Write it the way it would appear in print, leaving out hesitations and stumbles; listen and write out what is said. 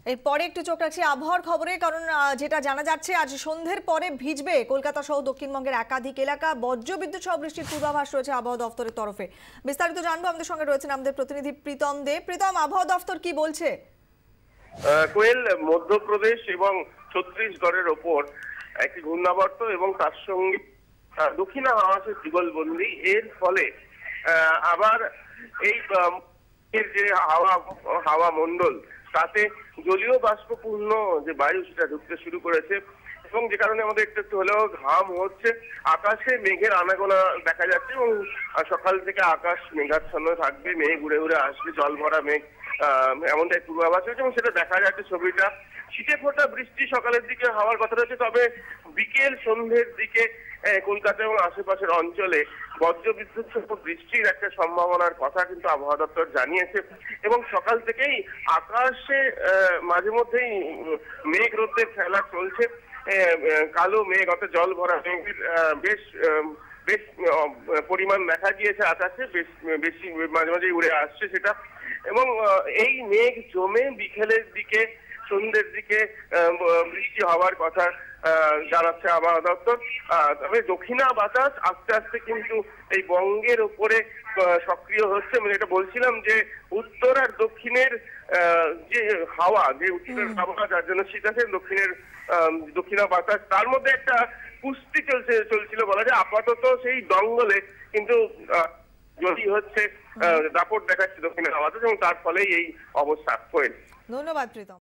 এরপরে একটু চোখ রাখছি আবহাওয়ার খবরে, কারণ যেটা জানা যাচ্ছে আজ সন্ধ্যের পরে ভিজবে কলকাতা সহ দক্ষিণবঙ্গের একাধিক এলাকা। বজ্রবিদ্যুৎ সহ বৃষ্টির পূর্বাভাস রয়েছে আবহাওয়া দফতরের তরফে। বিস্তারিত জানবো, আমাদের সঙ্গে রয়েছেন আমাদের প্রতিনিধি প্রীতম দে। প্রীতম, আবহাওয়া দফতর কি বলছে? কোয়েল, মধ্যপ্রদেশ এবং ছত্তিশগড়ের ওপর একটি ঘূর্ণাবর্ত এবং তার সঙ্গে দক্ষিণা হাওয়া যুগলবন্দি, এর ফলে আবার এই যে হাওয়া মন্ডল তাতে জলীয় বাষ্পপূর্ণ যে বায়ু সেটা ঢুকতে শুরু করেছে এবং যে কারণে আমাদের একটু একটু হলেও ঘাম হচ্ছে। আকাশে মেঘের আনাগোনা দেখা যাচ্ছে এবং সকাল থেকে আকাশ মেঘাচ্ছন্ন থাকবে, মেঘ উড়ে উড়ে আসবে, জল ভরা মেঘ, এমনটাই পূর্বাভাস হয়েছে এবং সেটা দেখা যাচ্ছে ছবিটা। ছিটে ফোটা বৃষ্টি সকালের দিকে হওয়ার কথা রয়েছে, তবে বিকেল সন্ধ্যের দিকে কলকাতা এবং আশেপাশের অঞ্চলে বজ্রবিদ্যুৎ সহ বৃষ্টির একটা সম্ভাবনার কথা কিন্তু আবহাওয়া দপ্তর জানিয়েছে এবং সকাল থেকেই আকাশে মাঝে মধ্যেই মেঘ রোদের খেলা চলছে। কালো মেঘ, অর্থাৎ জল ভরা মেঘের বেশ বেশ পরিমাণ দেখা গিয়েছে আকাশে, বেশ বেশি মাঝে মাঝে উড়ে আসছে সেটা। এবং এই মেঘ জমে বিকেলের দিকে সন্ধ্যের দিকে বৃষ্টি হওয়ার কথা জানাচ্ছে আবহাওয়া দপ্তর। তবে দক্ষিণা বাতাস আস্তে আস্তে কিন্তু এই বঙ্গের উপরে সক্রিয় হচ্ছে। মানে এটা বলছিলাম যে উত্তর আর দক্ষিণের যে হাওয়া, যে উত্তরের হাওয়া যার জন্য শীত আছে, দক্ষিণা বাতাস, তার মধ্যে একটা কুস্তি চলছিল বলা যায়। আপাতত সেই দঙ্গলে কিন্তু যদি হচ্ছে দাপট দেখাচ্ছে দক্ষিণের হাওয়াতে এবং তার ফলেই এই অবস্থা। ধন্যবাদ প্রীতম।